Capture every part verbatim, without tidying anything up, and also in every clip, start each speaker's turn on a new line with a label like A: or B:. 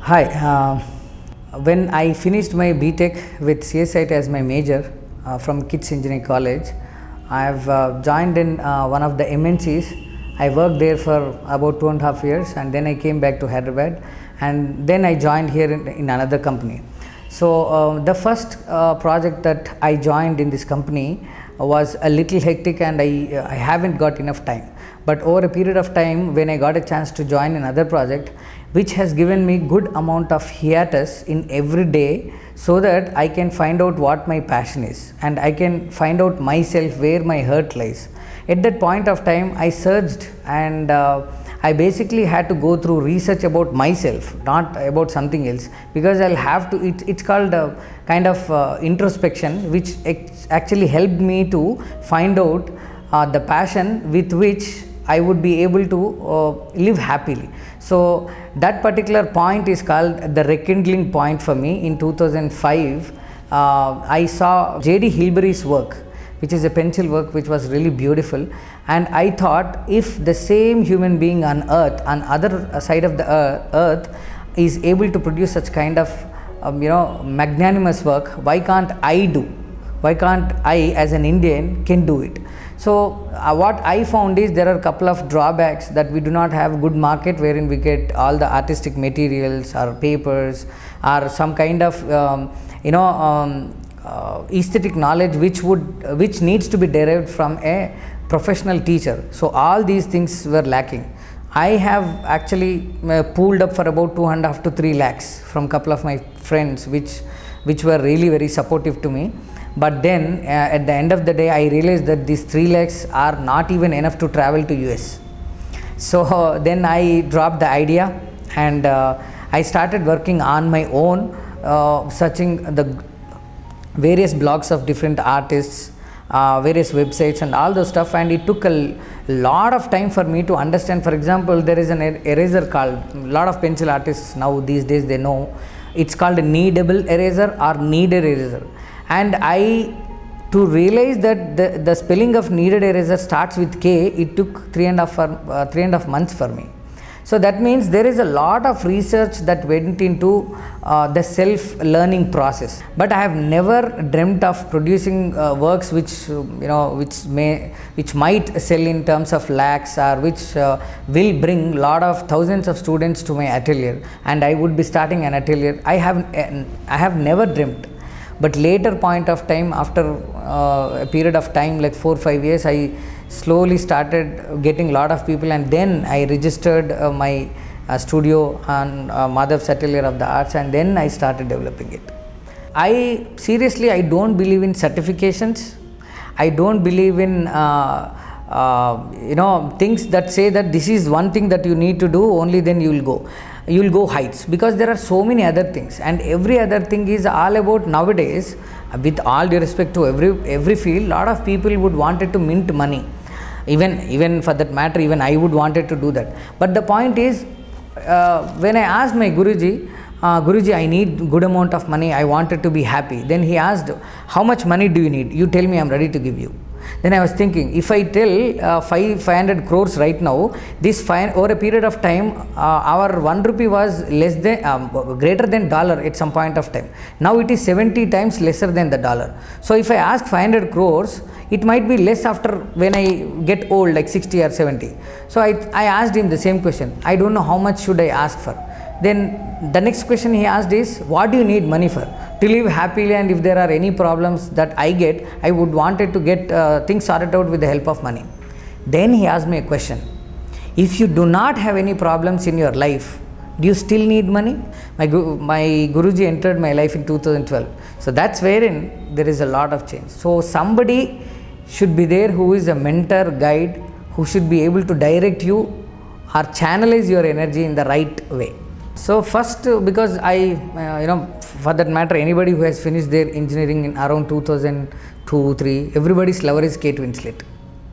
A: Hi, uh, when I finished my B Tech with C S I T as my major uh, from KITS Engineering College, I have uh, joined in uh, one of the M N Cs. I worked there for about two and a half years, and then I came back to Hyderabad, and then I joined here in, in another company. So uh, the first uh, project that I joined in this company was a little hectic, and I, uh, I haven't got enough time. But over a period of time, when I got a chance to join another project, which has given me good amount of hiatus in every day, so that I can find out what my passion is, and I can find out myself where my heart lies. At that point of time, I searched, and uh, I basically had to go through research about myself, not about something else, because I'll have to, it, it's called a kind of uh, introspection, which actually helped me to find out uh, the passion with which I would be able to uh, live happily. So that particular point is called the rekindling point for me. In two thousand five, uh, I saw J D Hilbery's work, which is a pencil work which was really beautiful, and I thought, if the same human being on earth, on other side of the earth, is able to produce such kind of um, you know magnanimous work, why can't I do? Why can't I, as an Indian, can do it? So uh, what I found is there are a couple of drawbacks, that we do not have good market wherein we get all the artistic materials or papers or some kind of um, you know um, uh, aesthetic knowledge which would uh, which needs to be derived from a professional teacher. So all these things were lacking. I have actually uh, pooled up for about two and a half to three lakhs from couple of my friends, which which were really very supportive to me. But then uh, at the end of the day, I realized that these three lakhs are not even enough to travel to U S. So uh, then I dropped the idea, and uh, I started working on my own, uh, searching the various blogs of different artists, uh, various websites and all those stuff, and it took a lot of time for me to understand. For example, there is an er eraser called, a lot of pencil artists now these days they know, it's called a kneadable eraser or kneaded eraser. And I, to realize that the, the spelling of kneaded eraser starts with K, it took three and a half, uh, three and a half months for me. So that means there is a lot of research that went into uh, the self-learning process. But I have never dreamt of producing uh, works which uh, you know which may which might sell in terms of lakhs, or which uh, will bring lot of thousands of students to my atelier, and I would be starting an atelier. I have uh, I have never dreamt. But later point of time, after uh, a period of time like four five years, I slowly started getting a lot of people, and then I registered uh, my uh, studio on uh, Madhav's Atelier of the Arts, and then I started developing it. I seriously, I don't believe in certifications. I don't believe in uh, uh, you know things that say that this is one thing that you need to do, only then you will go. You will go heights, because there are so many other things, and every other thing is all about nowadays. With all due respect to every every field, lot of people would wanted to mint money. Even even for that matter, even I would wanted to do that. But the point is, uh, when I asked my Guruji, uh, Guruji, I need good amount of money, I wanted to be happy. Then he asked, how much money do you need? You tell me, I am ready to give you. Then I was thinking, if I tell uh, five hundred crores right now, this five, over a period of time, uh, our one rupee was less than, um, greater than dollar at some point of time. Now it is seventy times lesser than the dollar. So if I ask five hundred crores, it might be less after when I get old, like sixty or seventy. So I, I asked him the same question. I don't know how much should I ask for. Then the next question he asked is, what do you need money for? To live happily, and if there are any problems that I get, I would wanted to get uh, things sorted out with the help of money. Then he asked me a question. If you do not have any problems in your life, do you still need money? My, my Guruji entered my life in two thousand twelve. So that's wherein there is a lot of change. So somebody should be there who is a mentor, guide, who should be able to direct you or channelize your energy in the right way. So first, because I, uh, you know, for that matter, anybody who has finished their engineering in around two thousand two, three, everybody's lover is Kate Winslet.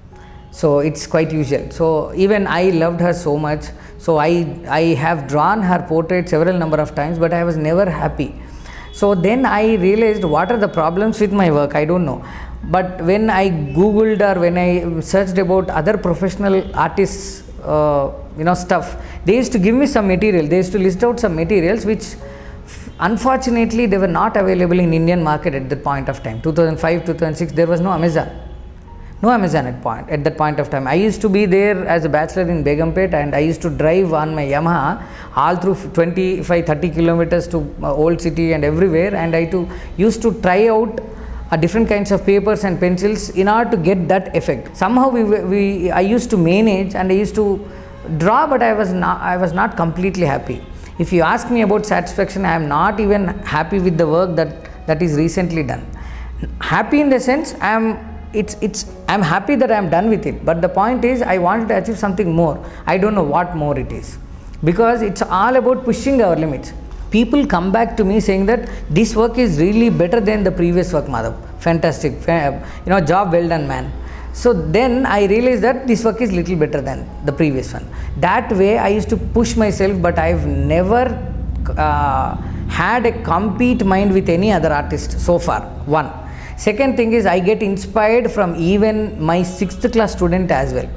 A: So it's quite usual. So even I loved her so much. So I, I have drawn her portrait several number of times, but I was never happy. So then I realized, what are the problems with my work? I don't know. But when I Googled, or when I searched about other professional artists uh, you know stuff, they used to give me some material. They used to list out some materials which unfortunately they were not available in Indian market at that point of time. two thousand five, two thousand six, there was no Amazon. No Amazon at point at that point of time. I used to be there as a bachelor in Begumpet, and I used to drive on my Yamaha all through twenty-five, thirty kilometers to uh, Old City and everywhere, and I to used to try out uh, different kinds of papers and pencils in order to get that effect. Somehow we, we I used to manage and I used to draw, but I was not I was not completely happy. If you ask me about satisfaction, I am not even happy with the work that that is recently done. Happy in the sense I am. It's, it's, I'm happy that I'm done with it, but the point is I wanted to achieve something more. I don't know what more it is, because it's all about pushing our limits. People come back to me saying that this work is really better than the previous work, Madhav. Fantastic, you know, job well done, man. So then I realized that this work is little better than the previous one. That way I used to push myself, but I've never uh, had a compete mind with any other artist so far. One. Second thing is I get inspired from even my sixth class student as well.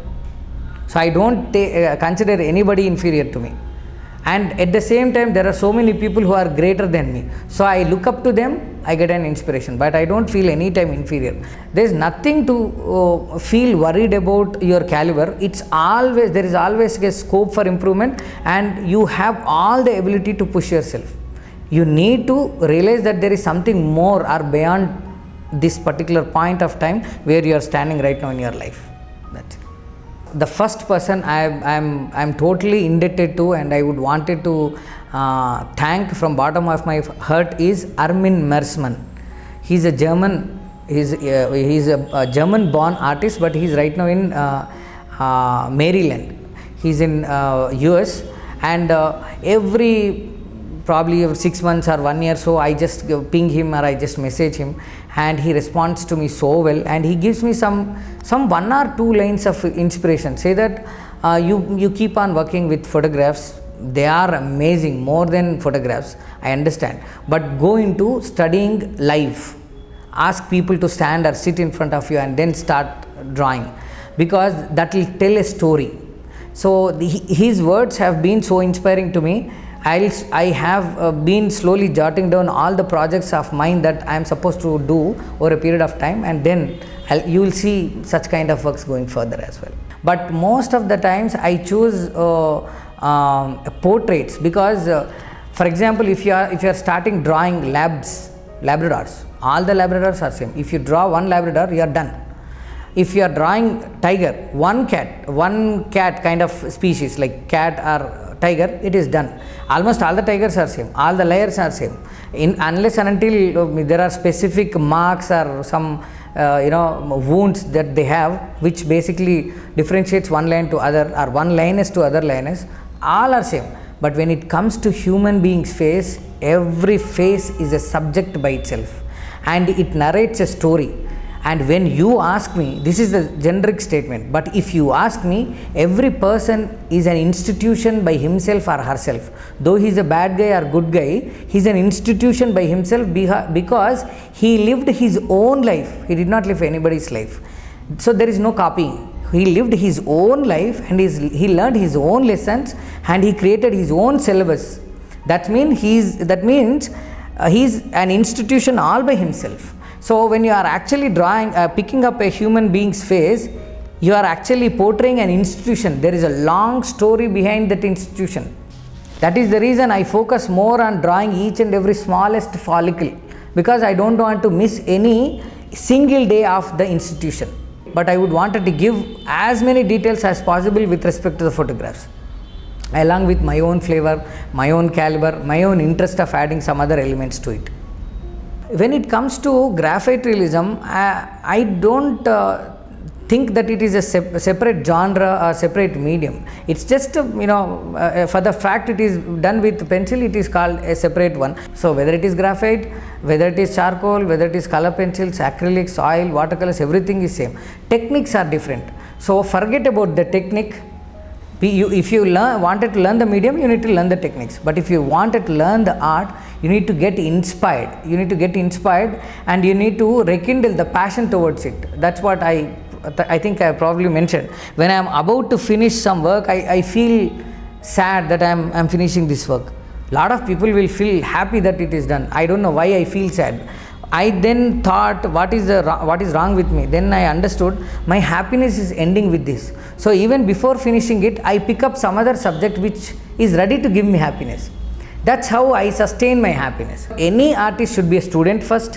A: So I don't uh, consider anybody inferior to me. And at the same time, there are so many people who are greater than me. So I look up to them, I get an inspiration, but I don't feel any time inferior. There is nothing to uh, feel worried about your caliber. It's always, there is always a scope for improvement, and you have all the ability to push yourself. You need to realize that there is something more or beyond this particular point of time where you are standing right now in your life. That's it. The first person I am I'm totally indebted to, and I would wanted to uh, thank from bottom of my heart, is Armin Mersmann. He's a German. He's uh, he's a, a German born artist, but he's right now in uh, uh, Maryland. He's in uh, U S, and uh, every probably every six months or one year so I just ping him or I just message him, and he responds to me so well, and he gives me some some one or two lines of inspiration. Say that uh, you you keep on working with photographs, they are amazing, more than photographs, I understand, but go into studying live. Ask people to stand or sit in front of you and then start drawing, because that will tell a story. So the, his words have been so inspiring to me. I'll, I have uh, been slowly jotting down all the projects of mine that I am supposed to do over a period of time, and then I'll, you will see such kind of works going further as well. But most of the times I choose uh, um, portraits, because uh, for example, if you are if you are starting drawing labs, Labradors, all the Labradors are same. If you draw one Labrador, you are done. If you are drawing tiger, one cat, one cat kind of species like cat or tiger, it is done. Almost all the tigers are same, all the layers are same. In unless and until uh, there are specific marks or some uh, you know wounds that they have, which basically differentiates one lion to other or one lioness to other lioness, all are same. But when it comes to human being's face, every face is a subject by itself, and it narrates a story. And when you ask me, this is the generic statement, but if you ask me, every person is an institution by himself or herself. Though he is a bad guy or good guy, he is an institution by himself because he lived his own life. He did not live anybody's life. So there is no copying. He lived his own life, and he learned his own lessons, and he created his own syllabus. That means he is, that means uh, he is an institution all by himself. So when you are actually drawing, uh, picking up a human being's face, you are actually portraying an institution. There is a long story behind that institution. That is the reason I focus more on drawing each and every smallest follicle, because I don't want to miss any single day of the institution. But I would wanted to give as many details as possible with respect to the photographs, along with my own flavor, my own caliber, my own interest of adding some other elements to it. When it comes to graphite realism, I, I don't uh, think that it is a sep separate genre or separate medium. It's just, uh, you know, uh, for the fact it is done with pencil, it is called a separate one. So whether it is graphite, whether it is charcoal, whether it is color pencils, acrylics, oil, watercolors, everything is same. Techniques are different. So forget about the technique. You, if you learn, wanted to learn the medium, you need to learn the techniques. But if you wanted to learn the art, you need to get inspired. You need to get inspired, and you need to rekindle the passion towards it. That's what I I think I probably mentioned, when I am about to finish some work, I, I feel sad that I am I'm finishing this work. Lot of people will feel happy that it is done. I don't know why I feel sad. I then thought, what is the what is wrong with me? Then I understood my happiness is ending with this. So even before finishing it, I pick up some other subject which is ready to give me happiness. That's how I sustain my happiness. Any artist should be a student first,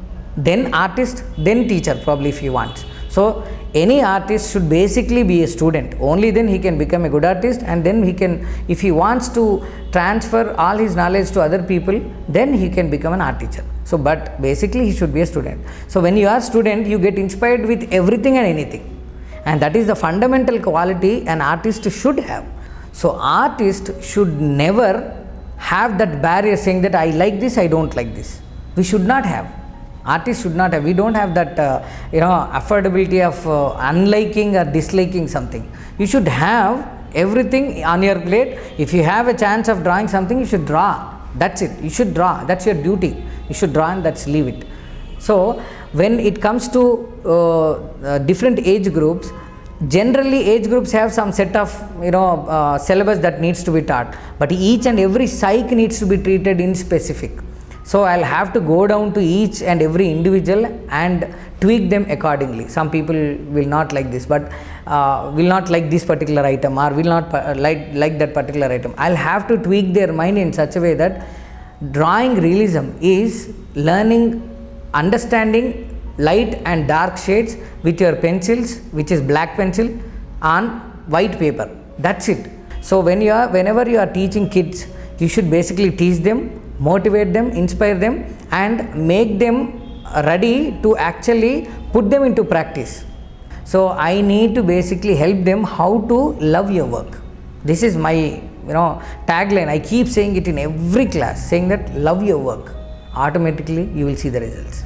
A: then artist, then teacher, probably, if he wants. So any artist should basically be a student. Only then he can become a good artist, and then he can, if he wants to transfer all his knowledge to other people, then he can become an art teacher. So but basically he should be a student. So when you are a student, you get inspired with everything and anything, and that is the fundamental quality an artist should have. So artist should never have that barrier saying that I like this, I don't like this. We should not have. Artists should not have. We don't have that uh, you know affordability of uh, unliking or disliking something. You should have everything on your plate. If you have a chance of drawing something, you should draw. That's it. You should draw. That's your duty. You should draw, and that's leave it. So when it comes to uh, uh, different age groups, generally age groups have some set of you know uh, syllabus that needs to be taught, but each and every psych needs to be treated in specific. So I'll have to go down to each and every individual and tweak them accordingly. Some people will not like this, but uh, will not like this particular item, or will not uh, like like that particular item. I'll have to tweak their mind in such a way that drawing realism is learning, understanding light and dark shades with your pencils, which is black pencil, on white paper. That's it. So when you are, whenever you are teaching kids, you should basically teach them, motivate them, inspire them, and make them ready to actually put them into practice. So I need to basically help them how to love your work. This is my you know tagline. I keep saying it in every class, saying that love your work. Automatically you will see the results.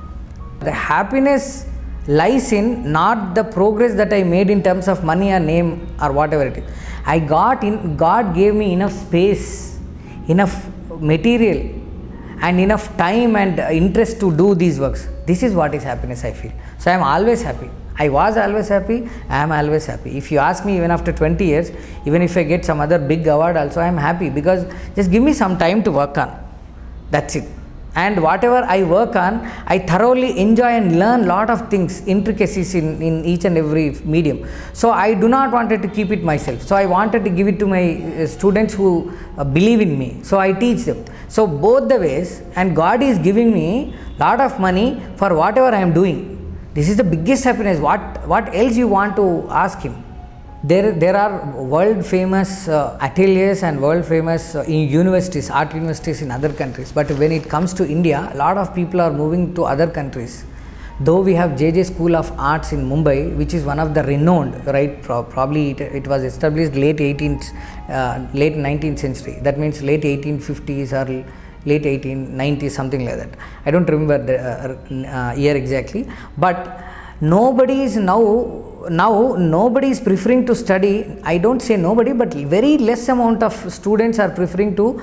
A: The happiness lies in not the progress that I made in terms of money or name or whatever it is. I got in, God gave me enough space, enough material, and enough time and interest to do these works. This is what is happiness, I feel. So I am always happy. I was always happy. I am always happy. If you ask me, even after twenty years, even if I get some other big award also, I am happy, because just give me some time to work on. That's it. And whatever I work on, I thoroughly enjoy and learn lot of things, intricacies in, in each and every medium. So I do not wanted to keep it myself. So I wanted to give it to my uh, students who uh, believe in me. So I teach them. So both the ways, and God is giving me lot of money for whatever I am doing. This is the biggest happiness. What, what else you want to ask Him? There, there are world famous uh, ateliers and world famous uh, universities, art universities in other countries. But when it comes to India, a lot of people are moving to other countries. Though we have J J School of Arts in Mumbai, which is one of the renowned, right? Pro probably it, it was established late eighteenth, uh, late nineteenth century. That means late eighteen fifties or late eighteen nineties, something like that. I don't remember the uh, uh, year exactly. But nobody is now. Now nobody is preferring to study. I don't say nobody, but very less amount of students are preferring to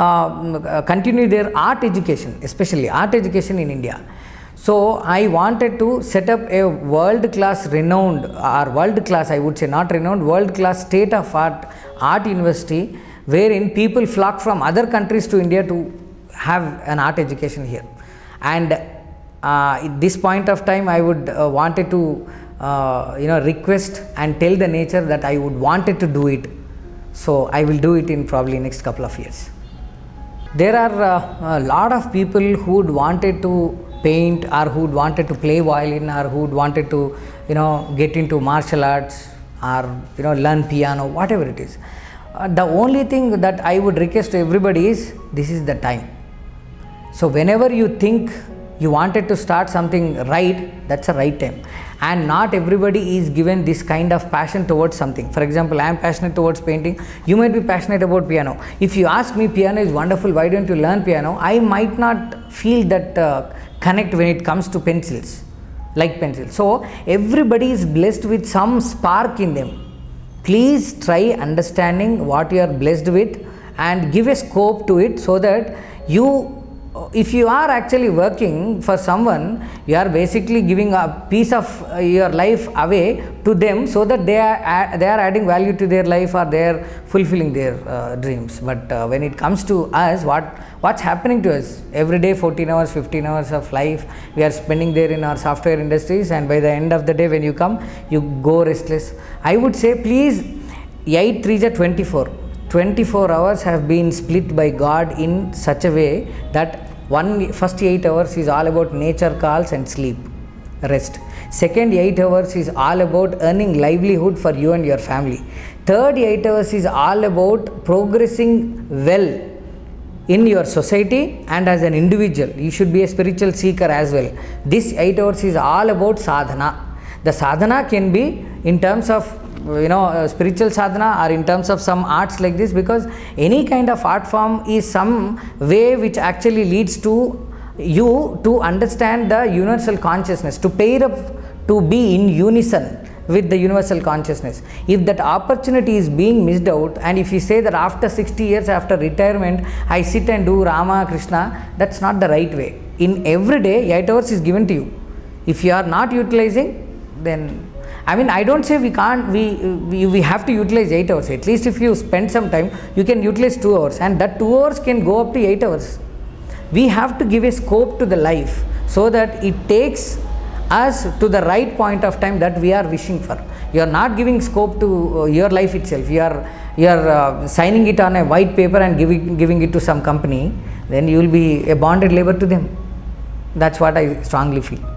A: uh, continue their art education, especially art education in India. So I wanted to set up a world class renowned, or world class, I would say, not renowned, world class state of art art university, wherein people flock from other countries to India to have an art education here. And uh, at this point of time, I would uh, wanted to Uh, you know request and tell the nature that I would wanted to do it. So I will do it in probably next couple of years. There are uh, a lot of people who would wanted to paint, or who would wanted to play violin, or who would wanted to you know get into martial arts, or you know learn piano, whatever it is. Uh, the only thing that I would request to everybody is, this is the time. So whenever you think you wanted to start something right, that's a right time. And not everybody is given this kind of passion towards something. For example, I am passionate towards painting. You might be passionate about piano. If you ask me, piano is wonderful, why don't you learn piano? I might not feel that uh, connect when it comes to pencils, like pencils. So everybody is blessed with some spark in them. Please try understanding what you are blessed with and give a scope to it, so that you if you are actually working for someone, you are basically giving a piece of uh, your life away to them, so that they are add, they are adding value to their life, or they are fulfilling their uh, dreams. But uh, when it comes to us, what what's happening to us every day? fourteen hours, fifteen hours of life we are spending there in our software industries, and by the end of the day, when you come, you go restless. I would say, please, eight threes are twenty-four. twenty-four hours have been split by God in such a way that one first eight hours is all about nature calls and sleep, rest. Second eight hours is all about earning livelihood for you and your family. Third eight hours is all about progressing well in your society and as an individual. You should be a spiritual seeker as well. This eight hours is all about sadhana. The sadhana can be in terms of, you know, uh, spiritual sadhana, or in terms of some arts like this, because any kind of art form is some way which actually leads to you to understand the universal consciousness, to pair up, to be in unison with the universal consciousness. If that opportunity is being missed out, and if you say that after sixty years, after retirement, I sit and do Rama, Krishna, that's not the right way. In every day, eight hours is given to you. If you are not utilizing, then I mean, I don't say we can't, we, we, we have to utilize eight hours. At least if you spend some time, you can utilize two hours, and that two hours can go up to eight hours. We have to give a scope to the life, so that it takes us to the right point of time that we are wishing for. You are not giving scope to uh, your life itself. You are, you are uh, signing it on a white paper and giving, giving it to some company, then you will be a bonded labor to them. That's what I strongly feel.